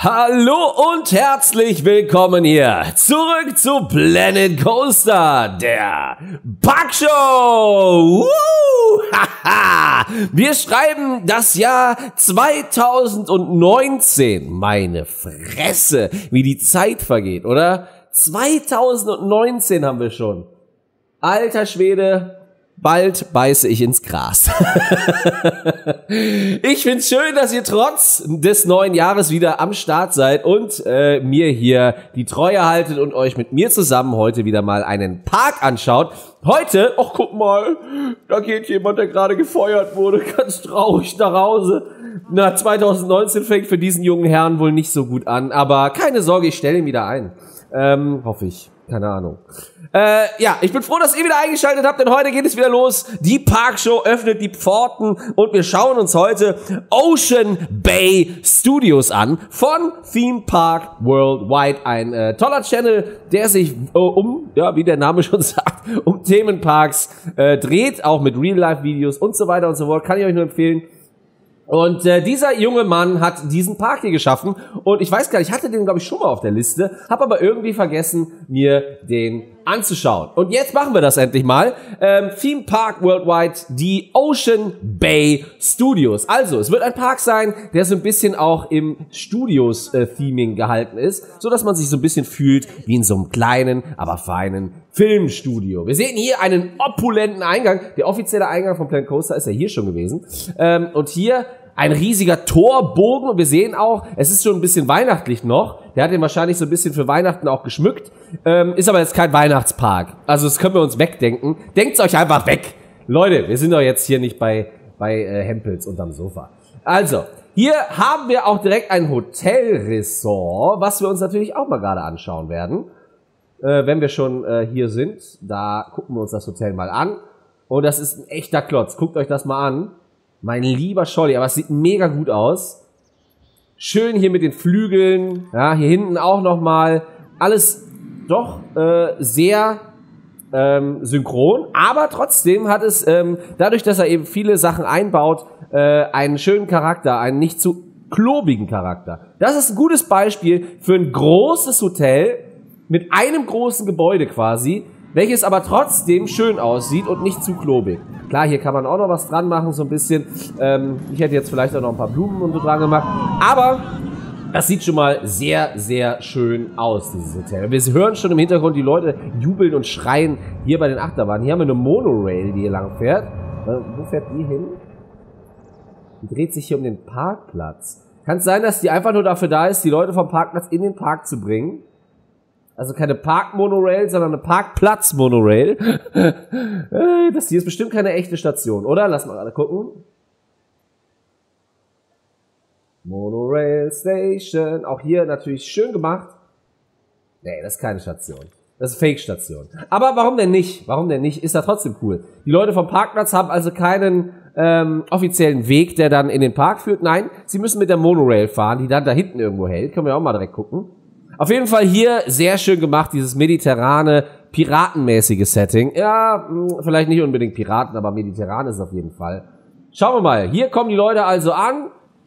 Hallo und herzlich willkommen hier zurück zu Planet Coaster, der Parkshow. Wir schreiben das Jahr 2019. Meine Fresse, wie die Zeit vergeht, oder? 2019 haben wir schon. Alter Schwede. Bald beiße ich ins Gras. Ich find's schön, dass ihr trotz des neuen Jahres wieder am Start seid und mir hier die Treue haltet und euch mit mir zusammen heute wieder mal einen Park anschaut. Heute, ach guck mal, da geht jemand, der gerade gefeuert wurde, ganz traurig nach Hause. Na, 2019 fängt für diesen jungen Herrn wohl nicht so gut an, aber keine Sorge, ich stelle ihn wieder ein. Hoffe ich. Keine Ahnung. Ja, ich bin froh, dass ihr wieder eingeschaltet habt, denn heute geht es wieder los. Die Parkshow öffnet die Pforten und wir schauen uns heute Ocean Bay Studios an von Theme Park Worldwide. Ein toller Channel, der sich wie der Name schon sagt, um Themenparks dreht, auch mit Real-Life-Videos und so weiter und so fort. Kann ich euch nur empfehlen. Und dieser junge Mann hat diesen Park hier geschaffen und ich weiß gar nicht, ich hatte den glaube ich schon mal auf der Liste, habe aber irgendwie vergessen, mir den anzuschauen. Und jetzt machen wir das endlich mal. Theme Park Worldwide, die Ocean Bay Studios. Also, es wird ein Park sein, der so ein bisschen auch im Studios-Theming gehalten ist, so dass man sich so ein bisschen fühlt wie in so einem kleinen, aber feinen Filmstudio. Wir sehen hier einen opulenten Eingang. Der offizielle Eingang von Planet Coaster ist ja hier schon gewesen. Und hier ein riesiger Torbogen und wir sehen auch, es ist schon ein bisschen weihnachtlich noch. Der hat den wahrscheinlich so ein bisschen für Weihnachten auch geschmückt. Ist aber jetzt kein Weihnachtspark. Also das können wir uns wegdenken. Denkt's euch einfach weg. Leute, wir sind doch jetzt hier nicht bei Hempels unterm Sofa. Also, hier haben wir auch direkt ein Hotelressort, was wir uns natürlich auch mal gerade anschauen werden. Wenn wir schon hier sind, da gucken wir uns das Hotel mal an. Und das ist ein echter Klotz. Guckt euch das mal an. Mein lieber Scholli, aber es sieht mega gut aus. Schön hier mit den Flügeln. Ja, hier hinten auch nochmal. Alles doch sehr synchron. Aber trotzdem hat es, dadurch, dass er eben viele Sachen einbaut, einen schönen Charakter, einen nicht zu klobigen Charakter. Das ist ein gutes Beispiel für ein großes Hotel mit einem großen Gebäude quasi, welches aber trotzdem schön aussieht und nicht zu klobig. Klar, hier kann man auch noch was dran machen, so ein bisschen. Ich hätte jetzt vielleicht auch noch ein paar Blumen und so dran gemacht. Aber das sieht schon mal sehr, sehr schön aus, dieses Hotel. Wir hören schon im Hintergrund die Leute jubeln und schreien hier bei den Achterbahnen. Hier haben wir eine Monorail, die hier lang fährt. Wo fährt die hin? Die dreht sich hier um den Parkplatz. Kann es sein, dass die einfach nur dafür da ist, die Leute vom Parkplatz in den Park zu bringen? Also keine Park-Monorail, sondern eine Parkplatz-Monorail. Das hier ist bestimmt keine echte Station, oder? Lass mal alle gucken. Monorail Station. Auch hier natürlich schön gemacht. Nee, das ist keine Station. Das ist Fake-Station. Aber warum denn nicht? Warum denn nicht? Ist ja trotzdem cool. Die Leute vom Parkplatz haben also keinen offiziellen Weg, der dann in den Park führt. Nein, sie müssen mit der Monorail fahren, die dann da hinten irgendwo hält. Können wir auch mal direkt gucken. Auf jeden Fall hier sehr schön gemacht, dieses mediterrane, piratenmäßige Setting. Ja, vielleicht nicht unbedingt Piraten, aber mediterran ist es auf jeden Fall. Schauen wir mal, hier kommen die Leute also an.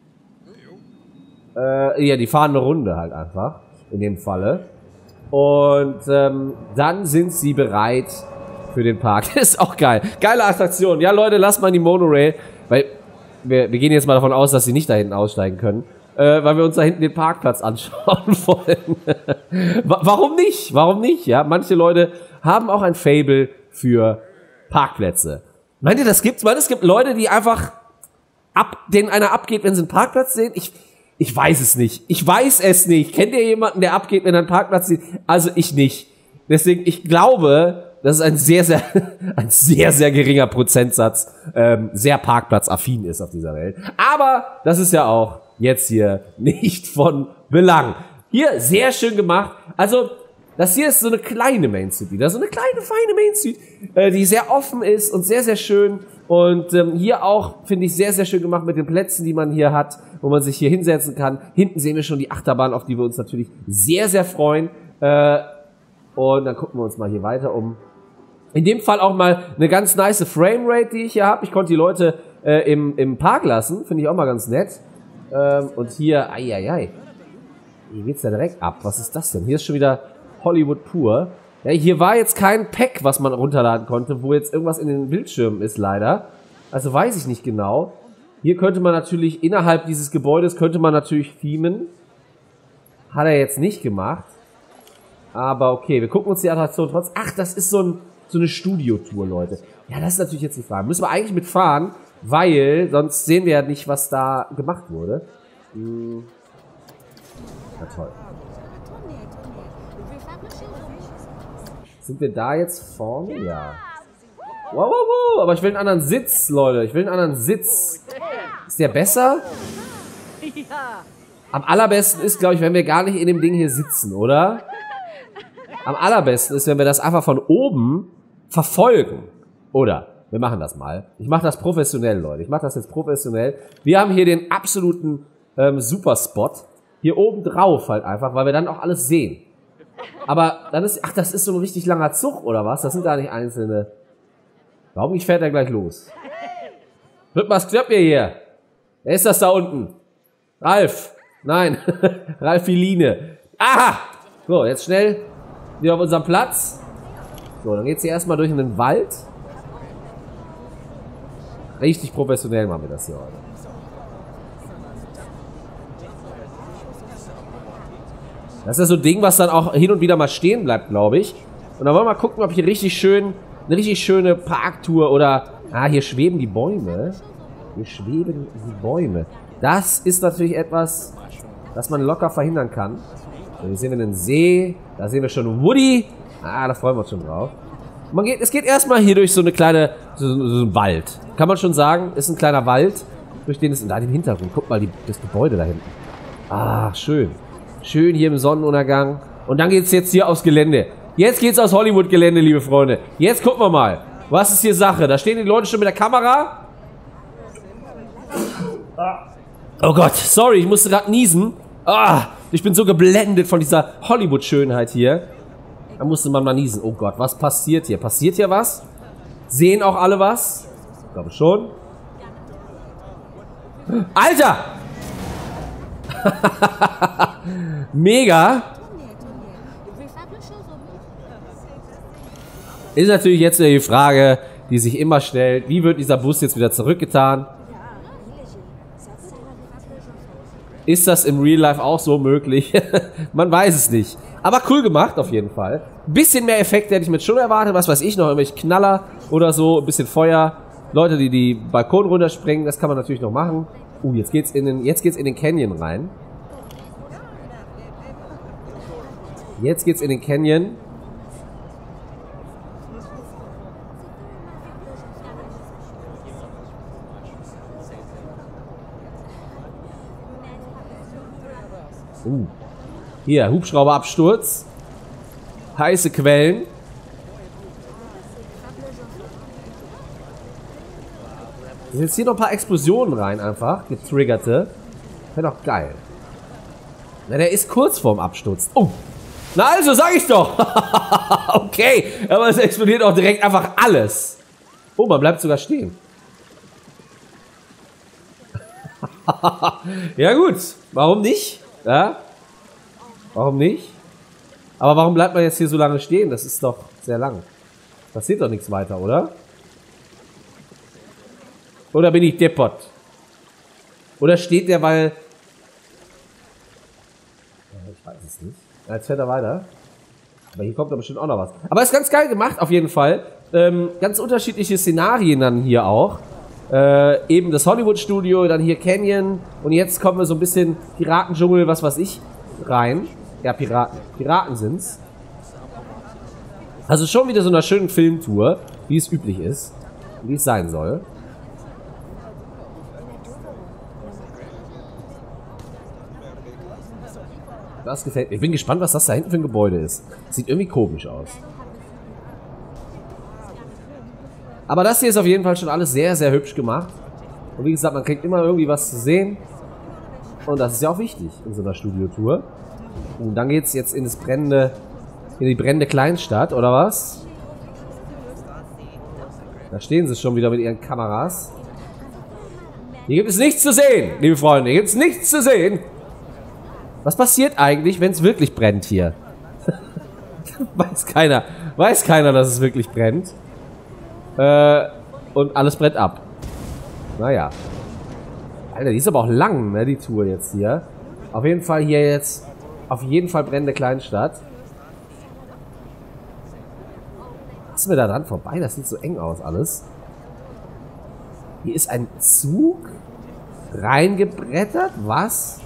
Ja, die fahren eine Runde halt einfach, in dem Falle. Und dann sind sie bereit für den Park. Ist auch geil. Geile Attraktion. Ja, Leute, lasst mal die Monorail, weil wir gehen jetzt mal davon aus, dass sie nicht da hinten aussteigen können. Weil wir uns da hinten den Parkplatz anschauen wollen. Warum nicht? Warum nicht? Ja, manche Leute haben auch ein Faible für Parkplätze. Meint ihr, das gibt's? Meint ihr, es gibt Leute, die einfach denen einer abgeht, wenn sie einen Parkplatz sehen? Ich weiß es nicht. Ich weiß es nicht. Kennt ihr jemanden, der abgeht, wenn er einen Parkplatz sieht? Also ich nicht. Deswegen, ich glaube, dass es ein sehr, sehr geringer Prozentsatz sehr parkplatzaffin ist auf dieser Welt. Aber das ist ja auch jetzt hier nicht von Belang. Hier, sehr schön gemacht. Also, das hier ist so eine kleine Main Street wieder. So eine kleine, feine Main Street, die sehr offen ist und sehr, sehr schön. Und hier auch, finde ich, sehr, sehr schön gemacht mit den Plätzen, die man hier hat, wo man sich hier hinsetzen kann. Hinten sehen wir schon die Achterbahn, auf die wir uns natürlich sehr, sehr freuen. Und dann gucken wir uns mal hier weiter um. In dem Fall auch mal eine ganz nice Framerate, die ich hier habe. Ich konnte die Leute im Park lassen, finde ich auch mal ganz nett. Und hier, Hier geht's ja direkt ab. Was ist das denn? Hier ist schon wieder Hollywood pur. Ja, hier war jetzt kein Pack, was man runterladen konnte, wo jetzt irgendwas in den Bildschirmen ist, leider. Also weiß ich nicht genau. Hier könnte man natürlich, innerhalb dieses Gebäudes könnte man natürlich themen. Hat er jetzt nicht gemacht. Aber okay, wir gucken uns die Attraktion trotzdem. Ach, das ist so eine Studiotour, Leute. Ja, das ist natürlich jetzt die Frage. Müssen wir eigentlich mitfahren, weil sonst sehen wir ja nicht, was da gemacht wurde. Na toll. Sind wir da jetzt vorne? Ja. Wow, wow, wow. Aber ich will einen anderen Sitz, Leute. Ich will einen anderen Sitz. Ist der besser? Am allerbesten ist, glaube ich, wenn wir gar nicht in dem Ding hier sitzen, oder? Am allerbesten ist, wenn wir das einfach von oben verfolgen. Oder? Wir machen das mal. Ich mache das professionell, Leute. Ich mache das jetzt professionell. Wir haben hier den absoluten Superspot. Hier oben drauf halt einfach, weil wir dann auch alles sehen. Aber dann ist... Ach, das ist so ein richtig langer Zug, oder was? Das sind gar nicht einzelne... Warum fährt er gleich los? Hört mal, was klappt ihr hier? Wer ist das da unten? Ralf. Nein. Ralfiline. Aha! So, jetzt schnell wieder auf unserem Platz. So, dann geht's hier erstmal durch in den Wald. Richtig professionell machen wir das hier heute. Das ist so ein Ding, was dann auch hin und wieder mal stehen bleibt, glaube ich. Und dann wollen wir mal gucken, ob hier richtig schön, eine richtig schöne Parktour oder... Ah, hier schweben die Bäume. Hier schweben die Bäume. Das ist natürlich etwas, das man locker verhindern kann. So, hier sehen wir einen See. Da sehen wir schon Woody. Ah, da freuen wir uns schon drauf. Es geht erstmal hier durch so eine kleine... So ein Wald. Kann man schon sagen, ist ein kleiner Wald. Durch den ist... Da im Hintergrund. Guck mal, das Gebäude da hinten. Ah, schön. Schön hier im Sonnenuntergang. Und dann geht's jetzt hier aufs Gelände. Jetzt geht's aufs Hollywood-Gelände, liebe Freunde. Jetzt gucken wir mal. Was ist hier Sache? Da stehen die Leute schon mit der Kamera. Oh Gott, sorry, ich musste gerade niesen. Ah, ich bin so geblendet von dieser Hollywood-Schönheit hier. Da musste man mal niesen. Oh Gott, was passiert hier? Passiert hier was? Sehen auch alle was? Ich glaube schon. Alter! Mega. Ist natürlich jetzt die Frage, die sich immer stellt, wie wird dieser Bus jetzt wieder zurückgetan? Ist das im Real Life auch so möglich? Man weiß es nicht. Aber cool gemacht auf jeden Fall. Ein bisschen mehr Effekte hätte ich mir schon erwartet. Was weiß ich noch, irgendwelche Knaller oder so, ein bisschen Feuer. Leute, die die Balkon runterspringen, das kann man natürlich noch machen. Jetzt geht's in den Canyon rein. Jetzt geht's in den Canyon. Hier, Hubschrauberabsturz. Heiße Quellen. Da sind jetzt hier noch ein paar Explosionen rein, einfach. Getriggerte. Wäre doch geil. Na, der ist kurz vorm Absturz. Oh! Na also, sag ich doch! Okay, aber es explodiert auch direkt einfach alles. Oh, man bleibt sogar stehen. Ja gut, warum nicht? Ja? Warum nicht? Aber warum bleibt man jetzt hier so lange stehen? Das ist doch sehr lang. Passiert doch nichts weiter, oder? Oder bin ich deppert? Oder steht der, weil... Ich weiß es nicht. Jetzt fährt er weiter. Aber hier kommt da bestimmt auch noch was. Aber ist ganz geil gemacht, auf jeden Fall. Ganz unterschiedliche Szenarien dann hier auch. Eben das Hollywood-Studio, dann hier Canyon. Und jetzt kommen wir so ein bisschen Piratendschungel, was weiß ich, rein. Ja, Piraten. Piraten sind's. Also schon wieder so einer schönen Filmtour, wie es üblich ist. Wie es sein soll. Das gefällt mir. Ich bin gespannt, was das da hinten für ein Gebäude ist. Sieht irgendwie komisch aus. Aber das hier ist auf jeden Fall schon alles sehr, sehr hübsch gemacht. Und wie gesagt, man kriegt immer irgendwie was zu sehen. Und das ist ja auch wichtig in so einer Studiotour. Und dann geht's jetzt in die brennende Kleinstadt, oder was? Da stehen sie schon wieder mit ihren Kameras. Hier gibt es nichts zu sehen, liebe Freunde. Hier gibt es nichts zu sehen. Was passiert eigentlich, wenn es wirklich brennt hier? Weiß keiner, dass es wirklich brennt. Und alles brennt ab. Naja. Alter, die ist aber auch lang, ne, die Tour jetzt hier. Auf jeden Fall hier jetzt, auf jeden Fall brennende Kleinstadt. Passen wir da dran vorbei? Das sieht so eng aus alles. Hier ist ein Zug reingebrettert. Was?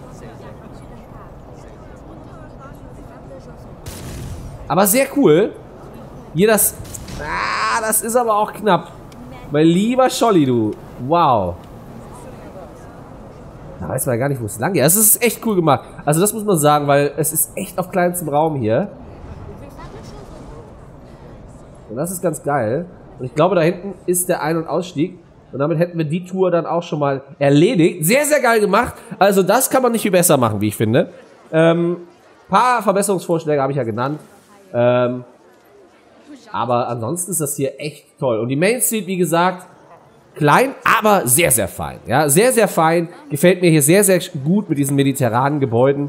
Aber sehr cool. Hier das... Ah, das ist aber auch knapp. Mein lieber Scholli, du. Wow. Da weiß man ja gar nicht, wo es lang geht. Das ist echt cool gemacht. Also das muss man sagen, weil es ist echt auf kleinstem Raum hier. Und das ist ganz geil. Und ich glaube, da hinten ist der Ein- und Ausstieg. Und damit hätten wir die Tour dann auch schon mal erledigt. Sehr, sehr geil gemacht. Also das kann man nicht viel besser machen, wie ich finde. Paar Verbesserungsvorschläge habe ich ja genannt. Aber ansonsten ist das hier echt toll. Und die Main Street, wie gesagt, klein, aber sehr, sehr fein. Ja, sehr, sehr fein. Gefällt mir hier sehr, sehr gut mit diesen mediterranen Gebäuden.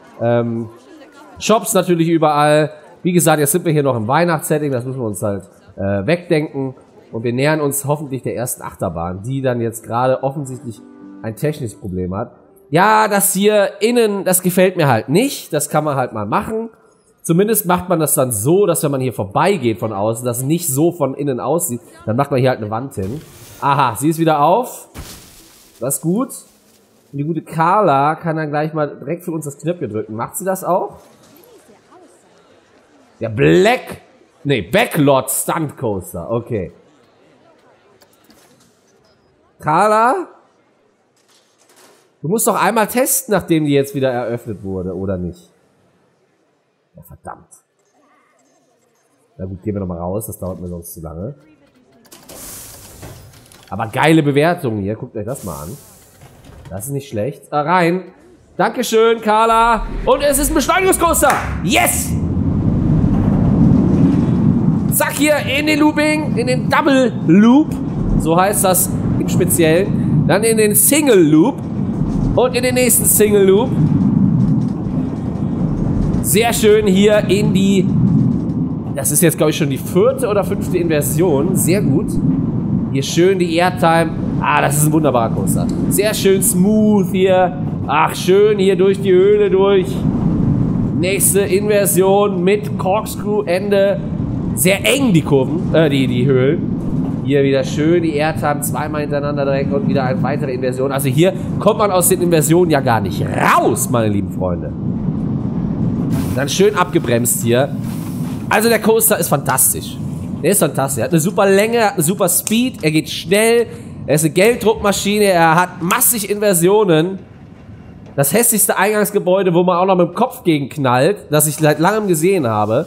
Shops natürlich überall. Wie gesagt, jetzt sind wir hier noch im Weihnachtssetting. Das müssen wir uns halt wegdenken. Und wir nähern uns hoffentlich der ersten Achterbahn, die dann jetzt gerade offensichtlich ein technisches Problem hat. Ja, das hier innen, das gefällt mir halt nicht. Das kann man halt mal machen. Zumindest macht man das dann so, dass wenn man hier vorbeigeht von außen, das nicht so von innen aussieht. Dann macht man hier halt eine Wand hin. Aha, sie ist wieder auf. Das ist gut. Und die gute Carla kann dann gleich mal direkt für uns das Knöpfchen drücken. Macht sie das auch? Der Backlot Stunt Coaster. Okay. Carla? Du musst doch einmal testen, nachdem die jetzt wieder eröffnet wurde, oder nicht? Oh, verdammt. Na gut, gehen wir nochmal raus. Das dauert mir sonst zu lange. Aber geile Bewertungen hier. Guckt euch das mal an. Das ist nicht schlecht. Rein. Dankeschön, Carla. Und es ist ein Beschleunigungscoaster. Yes! Zack, hier in den Looping. In den Double Loop. So heißt das im Speziellen. Dann in den Single Loop. Und in den nächsten Single Loop. Sehr schön hier in die... Das ist jetzt, glaube ich, schon die 4. oder 5. Inversion. Sehr gut. Hier schön die Airtime. Ah, das ist ein wunderbarer Coaster. Sehr schön smooth hier. Ach, schön hier durch die Höhle durch. Nächste Inversion mit Corkscrew-Ende. Sehr eng die Kurven, die Höhlen. Hier wieder schön die Airtime, zweimal hintereinander direkt und wieder eine weitere Inversion. Also hier kommt man aus den Inversionen ja gar nicht raus, meine lieben Freunde. Dann schön abgebremst hier. Also der Coaster ist fantastisch. Der ist fantastisch. Er hat eine super Länge, hat eine super Speed, er geht schnell, er ist eine Gelddruckmaschine, er hat massig Inversionen. Das hässlichste Eingangsgebäude, wo man auch noch mit dem Kopf gegen knallt, das ich seit langem gesehen habe.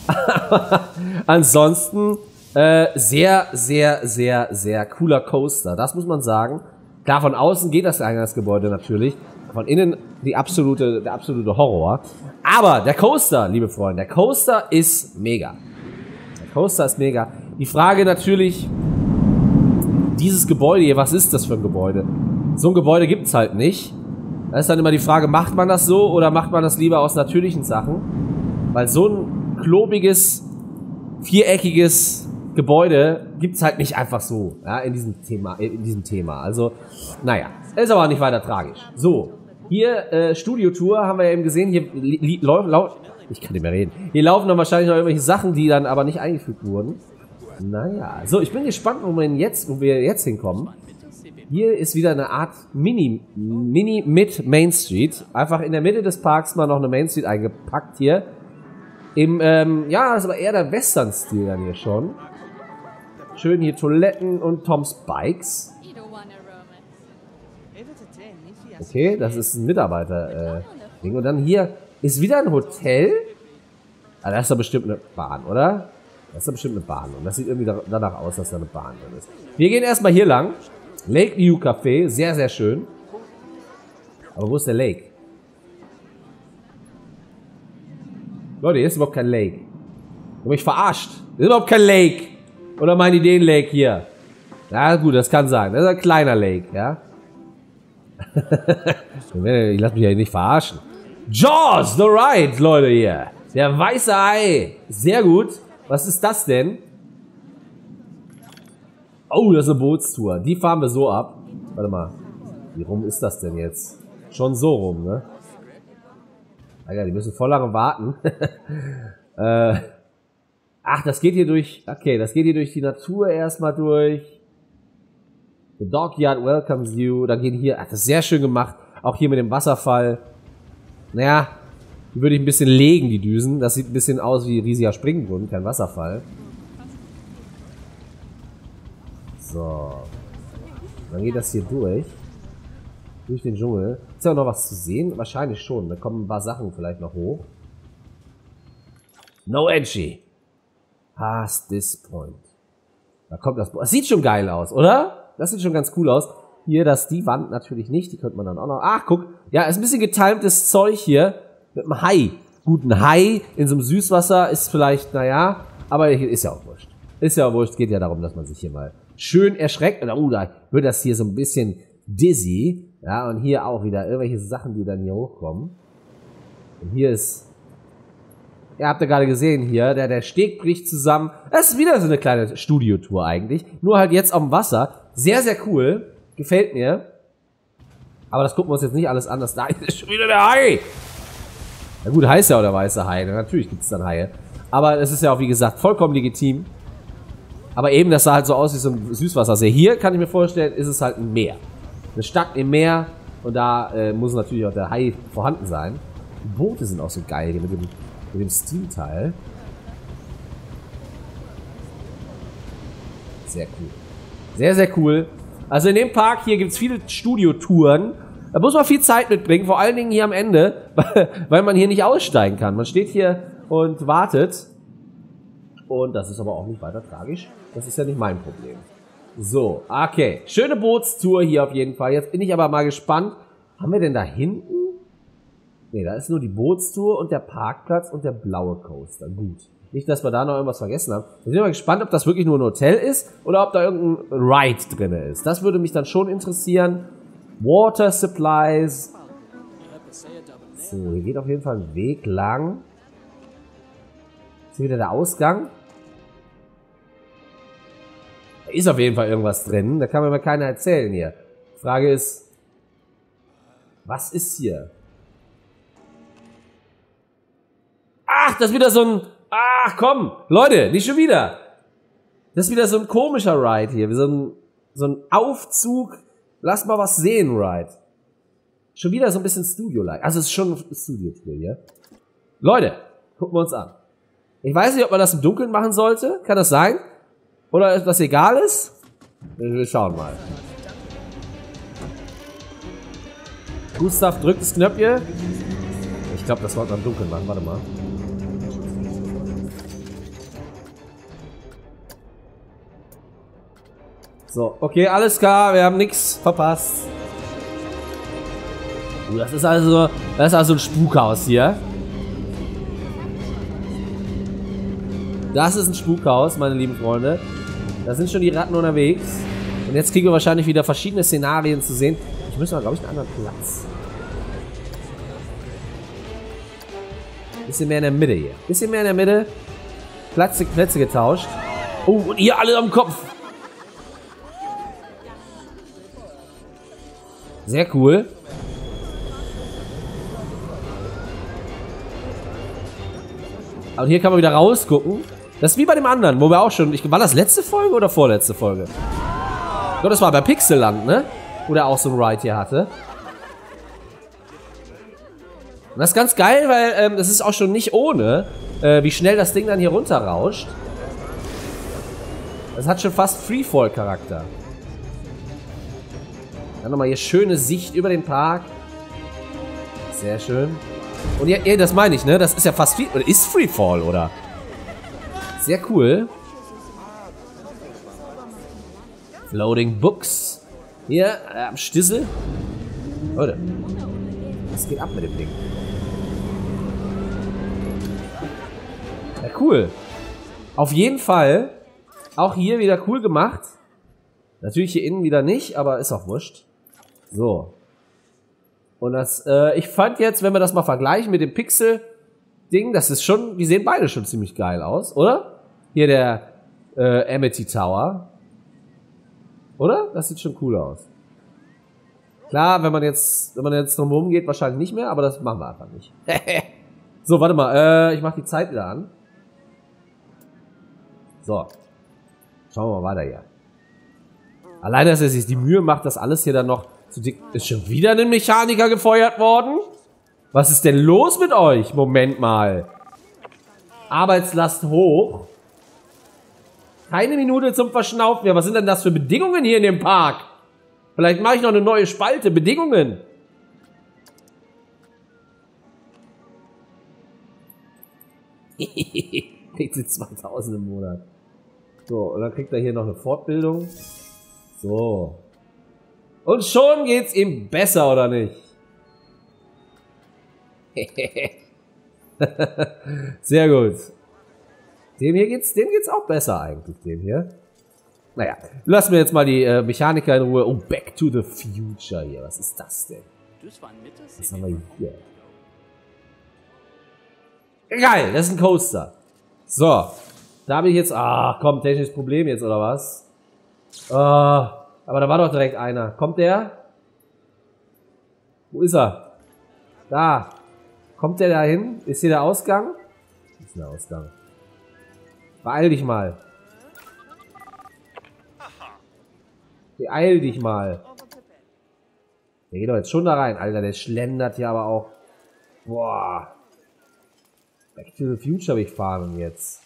Ansonsten sehr, sehr, sehr, sehr cooler Coaster. Das muss man sagen. Klar, von außen geht das Eingangsgebäude natürlich. Von innen der absolute Horror. Aber der Coaster, liebe Freunde, der Coaster ist mega. Der Coaster ist mega. Die Frage natürlich, dieses Gebäude hier, was ist das für ein Gebäude? So ein Gebäude gibt's halt nicht. Da ist dann immer die Frage, macht man das so oder macht man das lieber aus natürlichen Sachen? Weil so ein klobiges, viereckiges Gebäude gibt's halt nicht einfach so, ja, in diesem Thema. Also, naja, ist aber nicht weiter tragisch. So, hier Studiotour haben wir ja eben gesehen. Hier ich kann nicht mehr reden. Hier laufen dann wahrscheinlich noch irgendwelche Sachen, die dann aber nicht eingefügt wurden. Naja, so, ich bin gespannt, wo wir jetzt hinkommen. Hier ist wieder eine Art Mini mit Main Street. Einfach in der Mitte des Parks mal noch eine Main Street eingepackt hier. Ja, das ist aber eher der Western-Stil dann hier schon. Schön hier Toiletten und Toms Bikes. Okay, das ist ein Mitarbeiter-Ding. Und dann hier ist wieder ein Hotel. Ah, da ist doch bestimmt eine Bahn, oder? Das ist doch bestimmt eine Bahn. Und das sieht irgendwie danach aus, dass da eine Bahn drin ist. Wir gehen erstmal hier lang. Lakeview Café, sehr, sehr schön. Aber wo ist der Lake? Leute, hier ist überhaupt kein Lake. Ich hab mich verarscht. Hier ist überhaupt kein Lake. Oder mein Ideen-Lake hier. Ja, gut, das kann sein. Das ist ein kleiner Lake, ja. Ich lasse mich ja nicht verarschen. Jaws, the Ride, Leute hier. Der weiße Hai. Sehr gut. Was ist das denn? Oh, das ist eine Bootstour. Die fahren wir so ab. Warte mal. Wie rum ist das denn jetzt? Schon so rum, ne? Alter, die müssen voll lange warten. Ach, das geht hier durch... Okay, das geht hier durch die Natur erstmal durch. The Dockyard welcomes you. Dann gehen hier... Ach, das ist sehr schön gemacht. Auch hier mit dem Wasserfall. Naja, die würde ich ein bisschen legen, die Düsen. Das sieht ein bisschen aus wie ein riesiger Springbrunnen, kein Wasserfall. So. Dann geht das hier durch. Durch den Dschungel. Ist ja auch noch was zu sehen? Wahrscheinlich schon. Da kommen ein paar Sachen vielleicht noch hoch. No entry. Past this point. Da kommt das... Das sieht schon geil aus, oder? Das sieht schon ganz cool aus. Hier, die Wand natürlich nicht. Die könnte man dann auch noch... Ach, guck. Ja, ist ein bisschen getimtes Zeug hier. Mit einem Hai. Gut, ein Hai in so einem Süßwasser ist vielleicht, naja... Aber ist ja auch wurscht. Ist ja auch wurscht. Geht ja darum, dass man sich hier mal schön erschreckt. Oder, da wird das hier so ein bisschen dizzy. Ja, und hier auch wieder irgendwelche Sachen, die dann hier hochkommen. Und hier ist... Ihr habt ja gerade gesehen hier, der Steg bricht zusammen. Das ist wieder so eine kleine Studiotour eigentlich. Nur halt jetzt auf dem Wasser. Sehr, sehr cool. Gefällt mir. Aber das gucken wir uns jetzt nicht alles an. Da ist schon wieder der Hai. Na gut, heißt ja auch der weiße Hai. Natürlich gibt es dann Haie. Aber es ist ja auch, wie gesagt, vollkommen legitim. Aber eben, das sah halt so aus wie so ein Süßwassersee. Hier, kann ich mir vorstellen, ist es halt ein Meer. Eine Stadt im Meer. Und da muss natürlich auch der Hai vorhanden sein. Die Boote sind auch so geil hier mit dem Steam-Teil. Sehr cool. Sehr, sehr cool. Also in dem Park hier gibt es viele Studiotouren. Da muss man viel Zeit mitbringen, vor allen Dingen hier am Ende, weil man hier nicht aussteigen kann. Man steht hier und wartet. Und das ist aber auch nicht weiter tragisch. Das ist ja nicht mein Problem. So, okay. Schöne Bootstour hier auf jeden Fall. Jetzt bin ich aber mal gespannt. Haben wir denn da hinten? Ne, da ist nur die Bootstour und der Parkplatz und der blaue Coaster. Gut. Nicht, dass wir da noch irgendwas vergessen haben. Ich bin mal gespannt, ob das wirklich nur ein Hotel ist oder ob da irgendein Ride drin ist. Das würde mich dann schon interessieren. Water Supplies. So, hier geht auf jeden Fall ein Weg lang. Ist hier wieder der Ausgang? Da ist auf jeden Fall irgendwas drin. Da kann mir mal keiner erzählen hier. Die Frage ist, was ist hier? Ach, das ist wieder so ein... Ach, komm, Leute, nicht schon wieder. Das ist wieder so ein komischer Ride hier. Wie so ein Aufzug. Lass mal was sehen, Ride. Schon wieder so ein bisschen Studio-like. Also es ist schon ein Studio-Tour hier. Leute, gucken wir uns an. Ich weiß nicht, ob man das im Dunkeln machen sollte. Kann das sein? Oder ist das egal ist? Wir schauen mal. Gustav drückt das Knöpfchen. Ich glaube, das sollte man im Dunkeln machen. Warte mal. So, okay, alles klar, wir haben nichts verpasst. Das ist also ein Spukhaus hier. Das ist ein Spukhaus, meine lieben Freunde. Da sind schon die Ratten unterwegs. Und jetzt kriegen wir wahrscheinlich wieder verschiedene Szenarien zu sehen. Ich muss mal, glaube ich, einen anderen Platz. Bisschen mehr in der Mitte hier. Bisschen mehr in der Mitte. Plätze getauscht. Oh, und ihr alle am Kopf. Sehr cool. Und hier kann man wieder rausgucken. Das ist wie bei dem anderen, wo wir auch schon... War das letzte Folge oder vorletzte Folge? Ich glaube, das war bei Pixelland, ne? Wo der auch so ein Ride hier hatte. Und das ist ganz geil, weil das ist auch schon nicht ohne, wie schnell das Ding dann hier runterrauscht. Das hat schon fast Freefall-Charakter. Dann nochmal hier schöne Sicht über den Park. Sehr schön. Und ja, das meine ich, ne? Das ist ja fast ist Freefall, oder? Sehr cool. Floating Books. Hier, am Stissel. Leute. Was geht ab mit dem Ding? Ja, cool. Auf jeden Fall. Auch hier wieder cool gemacht. Natürlich hier innen wieder nicht, aber ist auch wurscht. So. Und das, ich fand jetzt, wenn wir das mal vergleichen mit dem Pixel-Ding, das ist schon, die sehen beide schon ziemlich geil aus, oder? Hier der Amity Tower. Oder? Das sieht schon cool aus. Klar, wenn man jetzt drumherum geht, wahrscheinlich nicht mehr, aber das machen wir einfach nicht. So, warte mal, ich mach die Zeit wieder an. So. Schauen wir mal weiter hier. Allein, dass er sich die Mühe macht, das alles hier dann noch zu dick. Ist schon wieder ein Mechaniker gefeuert worden? Was ist denn los mit euch? Moment mal. Arbeitslast hoch. Keine Minute zum Verschnaufen. Ja, was sind denn das für Bedingungen hier in dem Park? Vielleicht mache ich noch eine neue Spalte. Bedingungen. Kriegt sie 2000 im Monat. So, und dann kriegt er hier noch eine Fortbildung. So. Und schon geht's ihm besser, oder nicht? Sehr gut. Dem geht's auch besser eigentlich, dem hier. Naja, lassen wir jetzt mal die Mechaniker in Ruhe. Oh, Back to the Future hier. Was ist das denn? Was haben wir hier? Geil, das ist ein Coaster. So. Da habe ich jetzt... Ach komm, technisches Problem jetzt, oder was? Aber da war doch direkt einer. Kommt der? Wo ist er? Da. Kommt der da hin? Ist hier der Ausgang? Ist der Ausgang. Beeil dich mal. Beeil dich mal. Der geht doch jetzt schon da rein. Alter, der schlendert hier aber auch. Boah. Back to the Future will ich fahren jetzt.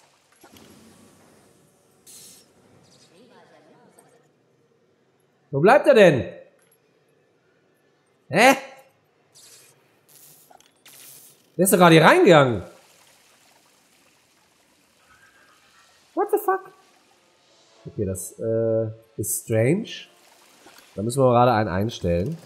Wo bleibt er denn? Hä? Der ist doch gerade hier reingegangen. What the fuck? Okay, das ist strange. Da müssen wir gerade einen einstellen.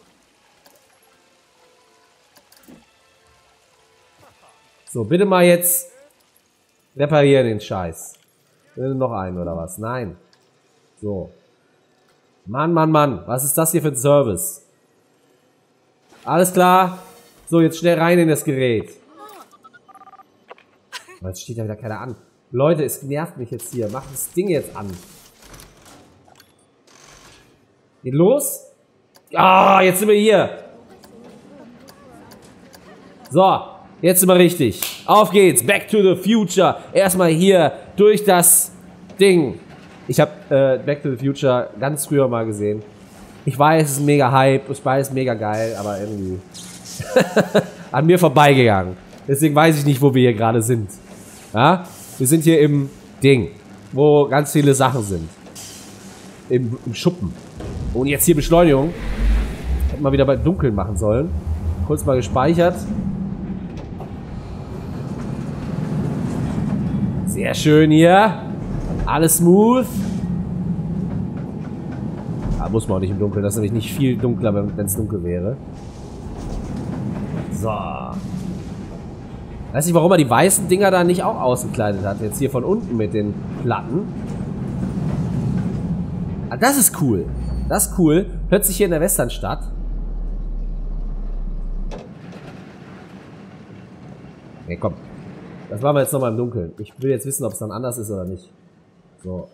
So, bitte mal jetzt reparieren den Scheiß. Noch einen oder was? Nein. So. Mann, Mann, Mann. Was ist das hier für ein Service? Alles klar. So, jetzt schnell rein in das Gerät. Aber jetzt steht da wieder keiner an. Leute, es nervt mich jetzt hier. Macht das Ding jetzt an. Geht los. Ah, jetzt sind wir hier. So, jetzt sind wir richtig. Auf geht's. Back to the Future. Erstmal hier durch das Ding. Ich habe Back to the Future ganz früher mal gesehen. Ich weiß, es ist mega Hype. Ich weiß, mega geil. Aber irgendwie an mir vorbeigegangen. Deswegen weiß ich nicht, wo wir hier gerade sind. Ja? Wir sind hier im Ding, wo ganz viele Sachen sind. Im Schuppen. Und jetzt hier Beschleunigung. Hätten wir wieder bei Dunkeln machen sollen. Kurz mal gespeichert. Sehr schön hier. Alles smooth. Da muss man auch nicht im Dunkeln. Das ist nämlich nicht viel dunkler, wenn es dunkel wäre. So. Weiß nicht, warum er die weißen Dinger da nicht auch ausgekleidet hat. Jetzt hier von unten mit den Platten. Ah, das ist cool. Das ist cool. Plötzlich hier in der Westernstadt. Nee, komm. Das machen wir jetzt nochmal im Dunkeln. Ich will jetzt wissen, ob es dann anders ist oder nicht. So.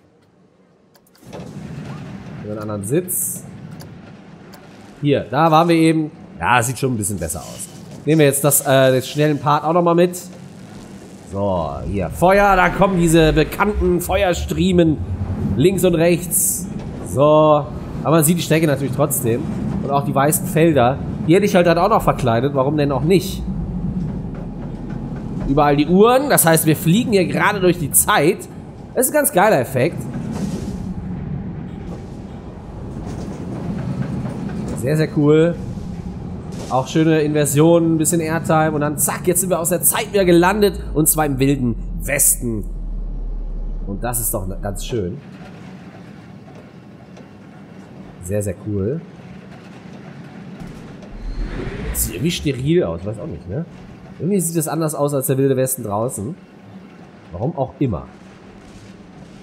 Hier einen anderen Sitz. Hier, da waren wir eben. Ja, sieht schon ein bisschen besser aus. Nehmen wir jetzt den schnellen Part auch nochmal mit. So, hier. Feuer, da kommen diese bekannten Feuerstriemen. Links und rechts. So. Aber man sieht die Strecke natürlich trotzdem. Und auch die weißen Felder. Die hätte ich halt dann auch noch verkleidet. Warum denn auch nicht? Überall die Uhren. Das heißt, wir fliegen hier gerade durch die Zeit. Das ist ein ganz geiler Effekt. Sehr, sehr cool. Auch schöne Inversionen, ein bisschen Airtime. Und dann zack, jetzt sind wir aus der Zeit wieder gelandet. Und zwar im wilden Westen. Und das ist doch ganz schön. Sehr, sehr cool. Sieht irgendwie steril aus, weiß auch nicht, ne? Irgendwie sieht es anders aus als der wilde Westen draußen. Warum auch immer.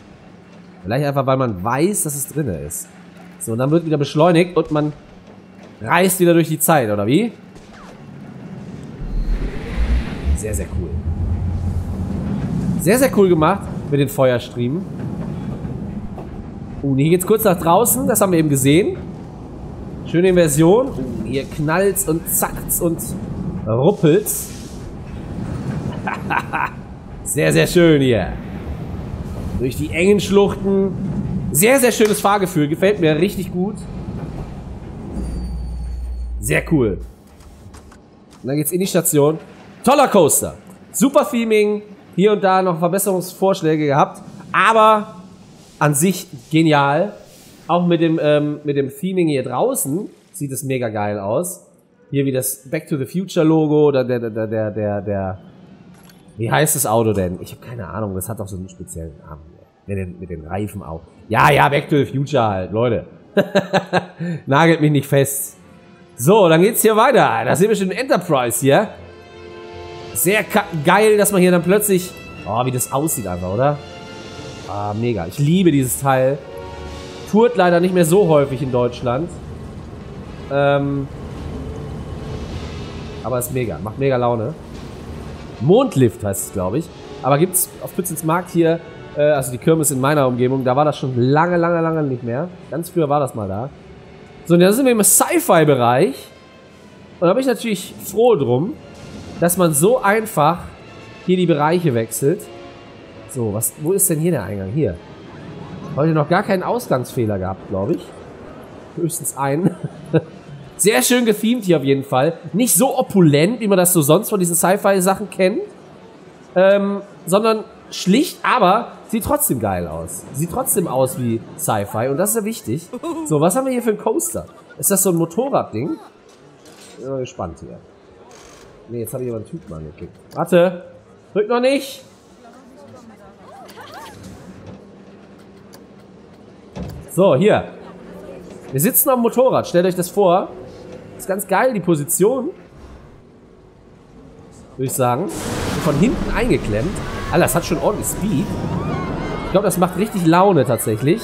Vielleicht einfach, weil man weiß, dass es drin ist. So, und dann wird wieder beschleunigt und man reist wieder durch die Zeit, oder wie? Sehr, sehr cool. Sehr, sehr cool gemacht mit den Feuerstriemen. Und hier geht's kurz nach draußen, das haben wir eben gesehen. Schöne Inversion. Hier knallt's und zackt's und ruppelt's. Sehr, sehr schön hier. Durch die engen Schluchten. Sehr, sehr schönes Fahrgefühl. Gefällt mir richtig gut. Sehr cool. Und dann geht's in die Station. Toller Coaster. Super Theming. Hier und da noch Verbesserungsvorschläge gehabt. Aber an sich genial. Auch mit dem Theming hier draußen sieht es mega geil aus. Hier wie das Back to the Future Logo oder der wie heißt das Auto denn? Ich habe keine Ahnung, das hat doch so einen speziellen Namen. Mit den Reifen auch. Ja, Back to the Future halt, Leute. Nagelt mich nicht fest. So, dann geht's hier weiter. Da sind wir schon im Enterprise hier. Sehr geil, dass man hier dann plötzlich... Oh, wie das aussieht einfach, oder? Ah, mega. Ich liebe dieses Teil. Tourt leider nicht mehr so häufig in Deutschland. Aber ist mega. Macht mega Laune. Mondlift heißt es, glaube ich. Aber gibt's auf Pützens Markt hier, also die Kirmes in meiner Umgebung, da war das schon lange nicht mehr. Ganz früher war das mal da. So, und dann sind wir im Sci-Fi-Bereich. Und da bin ich natürlich froh drum, dass man so einfach hier die Bereiche wechselt. So, wo ist denn hier der Eingang? Hier. Heute noch gar keinen Ausgangsfehler gehabt, glaube ich. Höchstens einen. Sehr schön gethemt hier auf jeden Fall. Nicht so opulent, wie man das so sonst von diesen Sci-Fi-Sachen kennt. Sondern schlicht, aber sieht trotzdem geil aus. Sieht trotzdem aus wie Sci-Fi und das ist ja wichtig. So, was haben wir hier für einen Coaster? Ist das so ein Motorradding? Bin mal gespannt hier. Ne, jetzt habe ich aber einen Typen angeklickt. Warte! Drück noch nicht! So, hier. Wir sitzen auf dem Motorrad. Stellt euch das vor. Ist ganz geil, die Position. Würde ich sagen. Von hinten eingeklemmt. Alter, das hat schon ordentlich Speed. Ich glaube, das macht richtig Laune tatsächlich.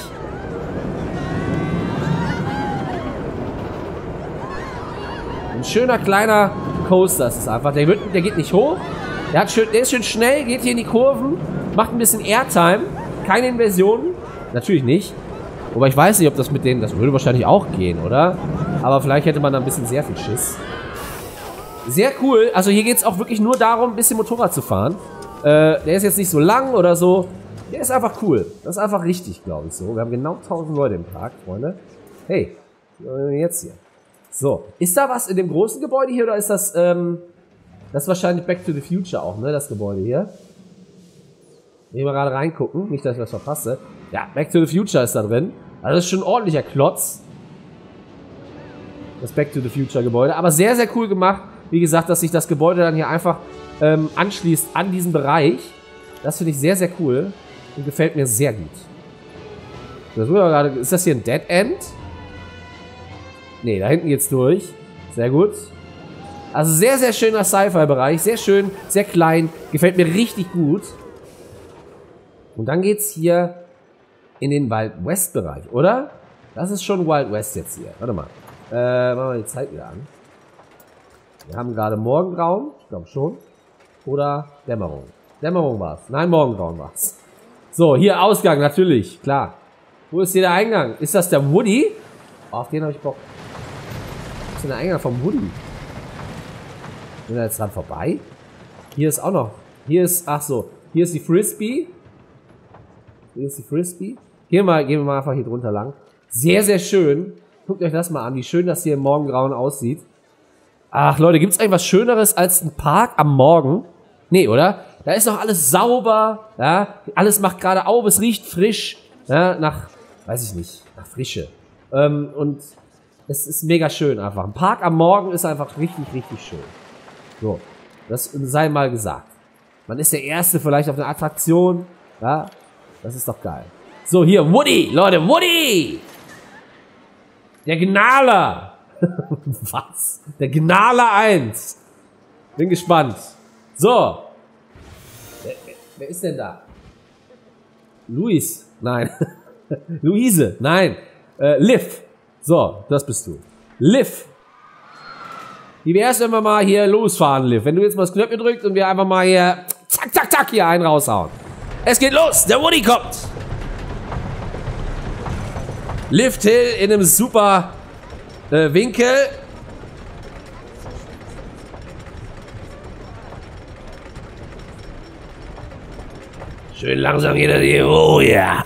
Ein schöner kleiner Coaster ist es einfach. Der geht nicht hoch. Der ist schön schnell, geht hier in die Kurven. Macht ein bisschen Airtime. Keine Inversionen. Natürlich nicht. Wobei ich weiß nicht, ob das mit denen... Das würde wahrscheinlich auch gehen, oder? Aber vielleicht hätte man da ein bisschen sehr viel Schiss. Sehr cool. Also hier geht es auch wirklich nur darum, ein bisschen Motorrad zu fahren. Der ist jetzt nicht so lang oder so. Der ist einfach cool. Das ist einfach richtig, glaube ich, so. Wir haben genau 1000 Leute im Park, Freunde. Hey, jetzt hier. So. Ist da was in dem großen Gebäude hier oder ist das... das ist wahrscheinlich Back to the Future auch, ne? Das Gebäude hier. Ich will mal gerade reingucken. Nicht, dass ich was verpasse. Ja, Back to the Future ist da drin. Also das ist schon ein ordentlicher Klotz. Das Back to the Future Gebäude. Aber sehr, sehr cool gemacht. Wie gesagt, dass sich das Gebäude dann hier einfach anschließt an diesen Bereich. Das finde ich sehr, sehr cool. Und gefällt mir sehr gut. Ist das hier ein Dead End? Ne, da hinten geht's durch. Sehr gut. Also sehr, sehr schöner Sci-Fi-Bereich. Sehr schön, sehr klein. Gefällt mir richtig gut. Und dann geht's hier in den Wild West-Bereich, oder? Das ist schon Wild West jetzt hier. Warte mal. Machen wir die Zeit wieder an. Wir haben gerade Morgengrauen. Ich glaube schon. Oder Dämmerung. Dämmerung war's. Nein, Morgengrauen war's. So, hier Ausgang, natürlich. Klar. Wo ist hier der Eingang? Ist das der Woody? Oh, auf den habe ich Bock. Wo ist denn der Eingang vom Woody? Sind wir jetzt dran vorbei? Hier ist auch noch. Hier ist, ach so. Hier ist die Frisbee. Hier ist die Frisbee. Gehen wir mal einfach hier drunter lang. Sehr, sehr schön. Guckt euch das mal an, wie schön das hier im Morgengrauen aussieht. Ach Leute, gibt's eigentlich was Schöneres als ein Park am Morgen? Nee, oder? Da ist noch alles sauber, ja? Alles macht gerade auf, es riecht frisch, ja? Nach, weiß ich nicht, nach Frische. Und es ist mega schön einfach. Ein Park am Morgen ist einfach richtig, richtig schön. So, das sei mal gesagt. Man ist der Erste vielleicht auf einer Attraktion, ja? Das ist doch geil. So, hier, Woody, Leute, Woody! Der Gnaler! Was? Der Gnaler 1! Bin gespannt. So. Wer ist denn da? Luis? Nein. Luise? Nein. Liv. So, das bist du. Liv. Wie wär's, wenn wir mal hier losfahren, Liv? Wenn du jetzt mal das Knöpfchen drückst und wir einfach mal hier zack, zack, zack hier einen raushauen. Es geht los, der Woody kommt. Lift Hill in einem super Winkel. Schön langsam geht er hier. Oh ja.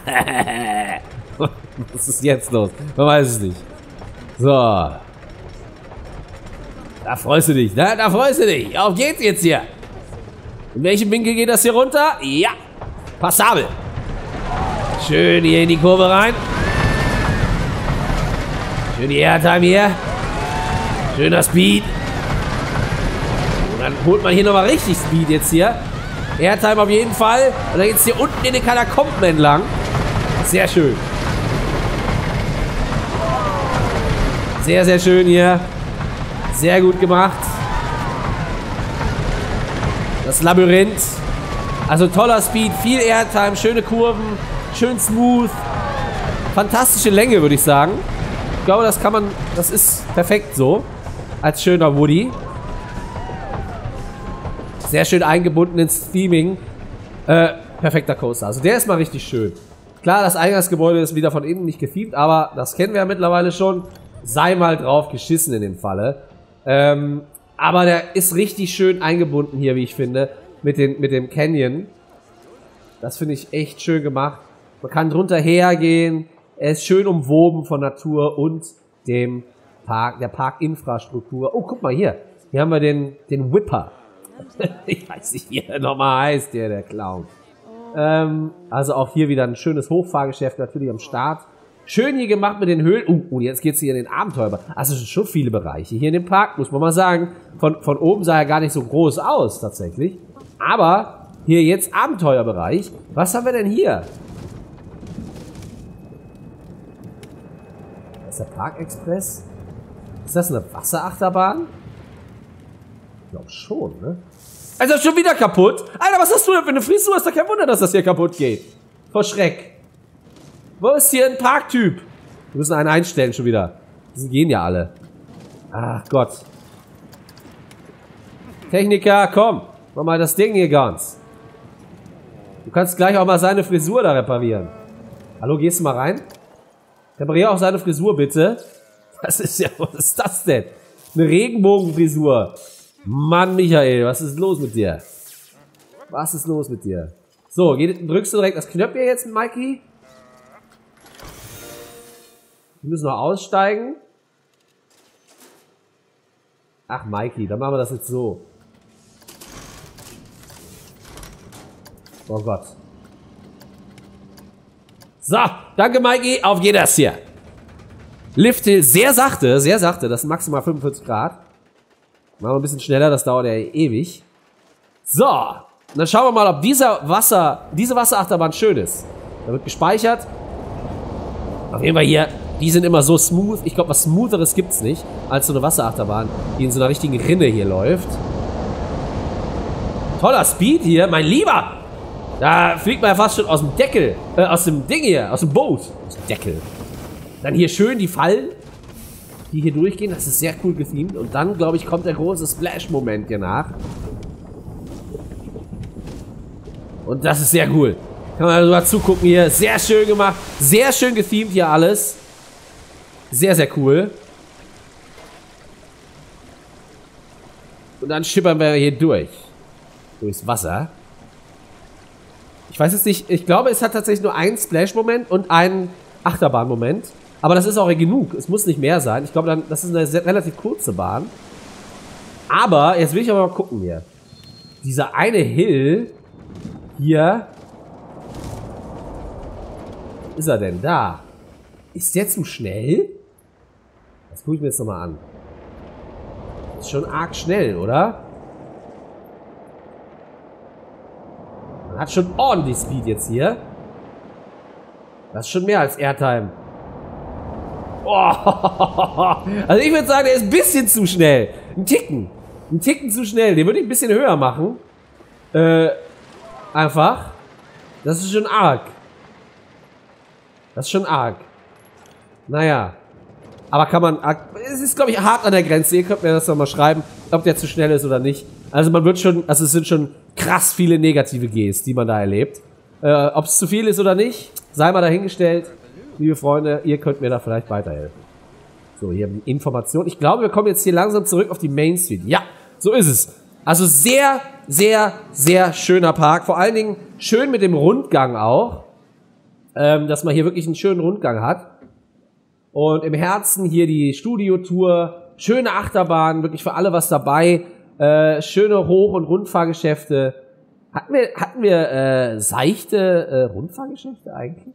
Was ist jetzt los? Man weiß es nicht. So. Da freust du dich, ne? Da freust du dich. Auf geht's jetzt hier. In welchem Winkel geht das hier runter? Ja. Passabel. Schön hier in die Kurve rein. Schön die Airtime hier. Schöner Speed. Und dann holt man hier nochmal richtig Speed jetzt hier. Airtime auf jeden Fall. Und dann geht's hier unten in den Katakomben entlang. Sehr schön. Sehr, sehr schön hier. Sehr gut gemacht. Das Labyrinth. Also toller Speed, viel Airtime, schöne Kurven, schön smooth. Fantastische Länge, würde ich sagen. Ich glaube, das ist perfekt so. Als schöner Woody. Sehr schön eingebunden ins Theming. Perfekter Coaster. Also der ist mal richtig schön. Klar, das Eingangsgebäude ist wieder von innen nicht gefiebt, aber das kennen wir ja mittlerweile schon. Sei mal drauf geschissen in dem Falle. Aber der ist richtig schön eingebunden hier, wie ich finde, mit dem Canyon. Das finde ich echt schön gemacht. Man kann drunter hergehen. Er ist schön umwoben von Natur und dem Park, der Parkinfrastruktur. Oh, guck mal hier. Hier haben wir den Whipper. Ich weiß nicht, wie er nochmal heißt, der Clown. Also auch hier wieder ein schönes Hochfahrgeschäft natürlich am Start. Schön hier gemacht mit den Höhlen. Und jetzt geht's hier in den Abenteuer. Also schon viele Bereiche hier in dem Park, muss man mal sagen. Von oben sah er gar nicht so groß aus, tatsächlich. Aber hier jetzt Abenteuerbereich. Was haben wir denn hier? Das ist der Park Express. Ist das eine Wasserachterbahn? Ich glaube schon, ne? Also schon wieder kaputt. Alter, was hast du denn für eine Frisur? Ist doch kein Wunder, dass das hier kaputt geht. Vor Schreck. Wo ist hier ein Parktyp? Wir müssen einen einstellen schon wieder. Die gehen ja alle. Ach Gott. Techniker, komm. Mach mal das Ding hier ganz. Du kannst gleich auch mal seine Frisur da reparieren. Hallo, gehst du mal rein? Reparier auch seine Frisur, bitte. Das ist ja, was ist das denn? Eine Regenbogenfrisur. Mann, Michael, was ist los mit dir? Was ist los mit dir? So, drückst du direkt das Knöpfchen jetzt, Mikey? Wir müssen noch aussteigen. Ach, Mikey, dann machen wir das jetzt so. Oh Gott. So, danke, Mikey. Auf geht das hier. Lifte sehr sachte, das sind maximal 45 Grad. Machen wir ein bisschen schneller, das dauert ja ewig. So, dann schauen wir mal, ob diese Wasserachterbahn schön ist. Da wird gespeichert. Auf jeden Fall hier, die sind immer so smooth. Ich glaube, was Smootheres gibt's nicht, als so eine Wasserachterbahn, die in so einer richtigen Rinne hier läuft. Toller Speed hier, mein Lieber! Da fliegt man ja fast schon aus dem Deckel, aus dem Ding hier, aus dem Boot. Aus dem Deckel. Dann hier schön die Fallen, die hier durchgehen. Das ist sehr cool gethemt. Und dann, glaube ich, kommt der große Splash-Moment hier nach. Und das ist sehr cool. Kann man also mal zugucken hier. Sehr schön gemacht. Sehr schön gethemt hier alles. Sehr, sehr cool. Und dann schippern wir hier durch. Durchs Wasser. Ich weiß jetzt nicht. Ich glaube, es hat tatsächlich nur einen Splash-Moment und einen Achterbahn-Moment. Aber das ist auch genug. Es muss nicht mehr sein. Ich glaube, das ist eine relativ kurze Bahn. Aber, jetzt will ich aber mal gucken hier. Dieser eine Hill hier. Wo ist er denn? Da. Ist der zu schnell? Das gucke ich mir jetzt nochmal an. Ist schon arg schnell, oder? Man hat schon ordentlich Speed jetzt hier. Das ist schon mehr als Airtime. Oh, also ich würde sagen, der ist ein bisschen zu schnell. Ein Ticken zu schnell. Den würde ich ein bisschen höher machen. Einfach. Das ist schon arg. Das ist schon arg. Naja. Aber kann man, es ist, glaube ich, hart an der Grenze. Ihr könnt mir das nochmal schreiben, ob der zu schnell ist oder nicht. Also man wird schon, also es sind schon krass viele negative Gs, die man da erlebt. Ob es zu viel ist oder nicht, sei mal dahingestellt. Liebe Freunde, ihr könnt mir da vielleicht weiterhelfen. So, hier haben die Informationen. Ich glaube, wir kommen jetzt hier langsam zurück auf die Main Street. Ja, so ist es. Also sehr, sehr, sehr schöner Park. Vor allen Dingen schön mit dem Rundgang auch. Dass man hier wirklich einen schönen Rundgang hat. Und im Herzen hier die Studiotour. Schöne Achterbahn, wirklich für alle was dabei. Schöne Hoch- und Rundfahrgeschäfte. Hatten wir seichte Rundfahrgeschäfte eigentlich?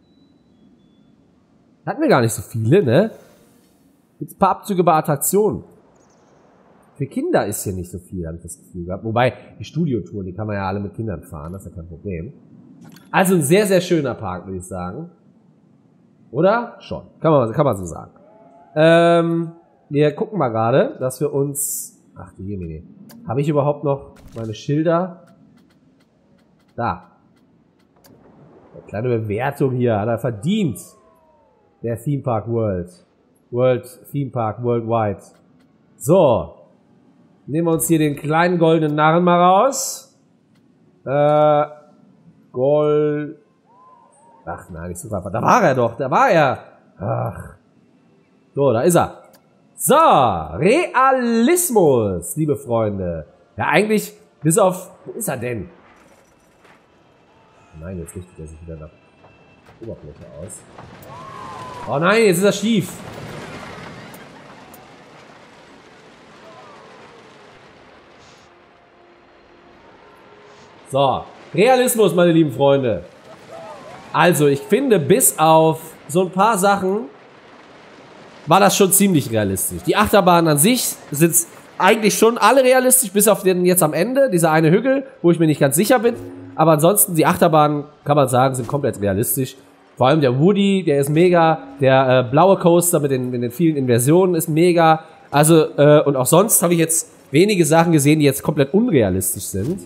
Hatten wir gar nicht so viele, ne? Gibt's ein paar Abzüge bei Attraktionen. Für Kinder ist hier nicht so viel, habe ich das Gefühl gehabt. Wobei, die Studiotouren, die kann man ja alle mit Kindern fahren, das ist ja kein Problem. Also ein sehr, sehr schöner Park, würde ich sagen. Oder? Schon. Kann man so sagen. Wir gucken mal gerade, dass wir uns... Ach du Jemine. Habe ich überhaupt noch meine Schilder? Da. Eine kleine Bewertung hier. Hat er verdient. Der Theme Park World. World Theme Park Worldwide. So. Nehmen wir uns hier den kleinen goldenen Narren mal raus. Gold. Ach nein, ich suche einfach. Da war er doch. Da war er. Ach. So, da ist er. So. Realismus, liebe Freunde. Ja, eigentlich, bis auf... Wo ist er denn? Nein, jetzt richtet er sich wieder nach der Oberfläche aus. Oh nein, jetzt ist er schief. So, Realismus, meine lieben Freunde. Also, ich finde, bis auf so ein paar Sachen war das schon ziemlich realistisch. Die Achterbahnen an sich sind eigentlich schon alle realistisch, bis auf den jetzt am Ende, dieser eine Hügel, wo ich mir nicht ganz sicher bin. Aber ansonsten, die Achterbahnen, kann man sagen, sind komplett realistisch. Vor allem der Woody, der ist mega. Der blaue Coaster mit den vielen Inversionen ist mega. Also, und auch sonst habe ich jetzt wenige Sachen gesehen, die jetzt komplett unrealistisch sind.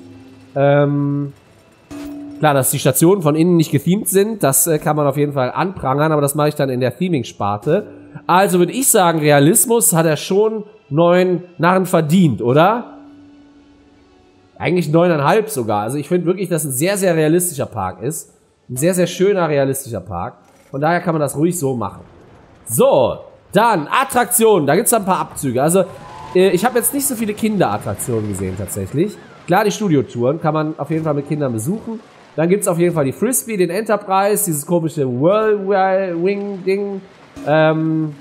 Klar, dass die Stationen von innen nicht gethemed sind, das kann man auf jeden Fall anprangern, aber das mache ich dann in der Theming-Sparte. Also würde ich sagen, Realismus hat er schon 9 Narren verdient, oder? Eigentlich 9,5 sogar. Also ich finde wirklich, dass ein sehr, sehr realistischer Park ist. Ein sehr, sehr schöner, realistischer Park. Von daher kann man das ruhig so machen. So, dann Attraktionen. Da gibt es ein paar Abzüge. Also ich habe jetzt nicht so viele Kinderattraktionen gesehen tatsächlich. Klar, die Studiotouren kann man auf jeden Fall mit Kindern besuchen. Dann gibt es auf jeden Fall die Frisbee, den Enterprise, dieses komische Whirlwind-Ding. Wir haben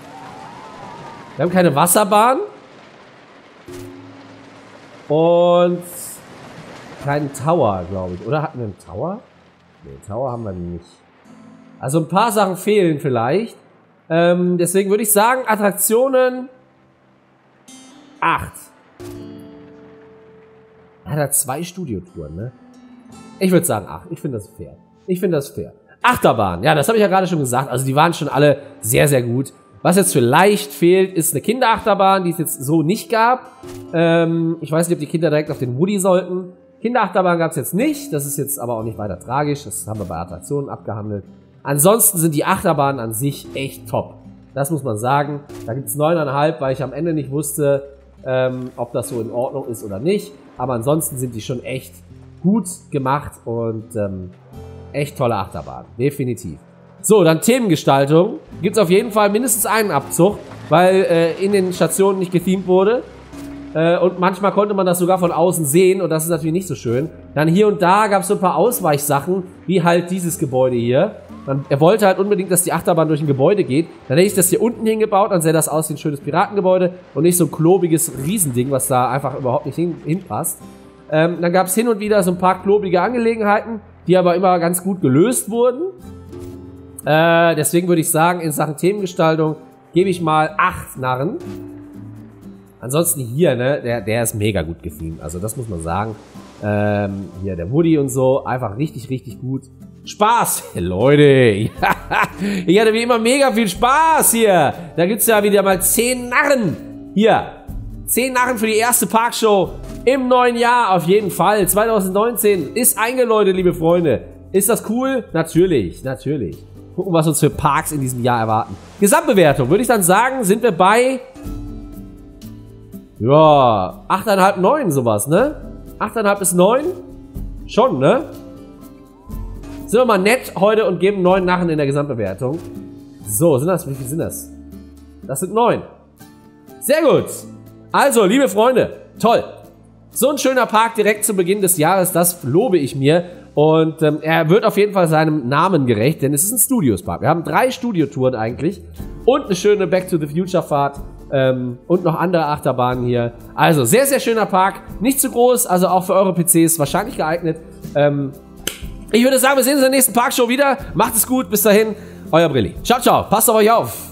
keine Wasserbahn. Und keinen Tower, glaube ich. Oder hatten wir einen Tower? Nee, Tower haben wir nicht. Also ein paar Sachen fehlen vielleicht. Deswegen würde ich sagen, Attraktionen 8. Hat er 2 Studiotouren, ne? Ich würde sagen 8. Ich finde das fair. Ich finde das fair. Achterbahn. Ja, das habe ich ja gerade schon gesagt. Also die waren schon alle sehr, sehr gut. Was jetzt vielleicht fehlt, ist eine Kinderachterbahn, die es jetzt so nicht gab. Ich weiß nicht, ob die Kinder direkt auf den Woody sollten. Kinderachterbahn gab es jetzt nicht. Das ist jetzt aber auch nicht weiter tragisch. Das haben wir bei Attraktionen abgehandelt. Ansonsten sind die Achterbahnen an sich echt top. Das muss man sagen. Da gibt es 9,5, weil ich am Ende nicht wusste, ob das so in Ordnung ist oder nicht. Aber ansonsten sind die schon echt gut gemacht und echt tolle Achterbahn. Definitiv. So, dann Themengestaltung. Gibt es auf jeden Fall mindestens einen Abzug, weil in den Stationen nicht gethemed wurde. Und manchmal konnte man das sogar von außen sehen und das ist natürlich nicht so schön. Dann hier und da gab es so ein paar Ausweichsachen, wie halt dieses Gebäude hier. Er wollte halt unbedingt, dass die Achterbahn durch ein Gebäude geht. Dann hätte ich das hier unten hingebaut, dann sähe das aus wie ein schönes Piratengebäude und nicht so ein klobiges Riesending, was da einfach überhaupt nicht hinpasst. Dann gab es hin und wieder so ein paar klobige Angelegenheiten, die aber immer ganz gut gelöst wurden. Deswegen würde ich sagen, in Sachen Themengestaltung gebe ich mal 8 Narren. Ansonsten hier, ne, der ist mega gut gethemt. Also das muss man sagen. Hier der Woody und so, einfach richtig, richtig gut. Spaß, Leute. Ich hatte wie immer mega viel Spaß hier. Da gibt's ja wieder mal 10 Narren. Hier, 10 Narren für die erste Parkshow im neuen Jahr auf jeden Fall. 2019 ist eingeläutet, liebe Freunde. Ist das cool? Natürlich, natürlich. Gucken, was uns für Parks in diesem Jahr erwarten. Gesamtbewertung, würde ich dann sagen, sind wir bei... Ja, 8,5, 9 sowas, ne? 8,5 bis 9? Schon, ne? Sind wir mal nett heute und geben 9 Narren in der Gesamtbewertung. So, wie viel sind das? Das sind 9. Sehr gut. Also, liebe Freunde, toll. So ein schöner Park direkt zu Beginn des Jahres, das lobe ich mir. Und er wird auf jeden Fall seinem Namen gerecht, denn es ist ein Studios-Park. Wir haben 3 Studiotouren eigentlich und eine schöne Back-to-the-Future-Fahrt und noch andere Achterbahnen hier. Also, sehr, sehr schöner Park. Nicht zu groß, also auch für eure PCs wahrscheinlich geeignet. Ich würde sagen, wir sehen uns in der nächsten Parkshow wieder. Macht es gut, bis dahin, euer Brilli. Ciao, ciao, passt auf euch auf.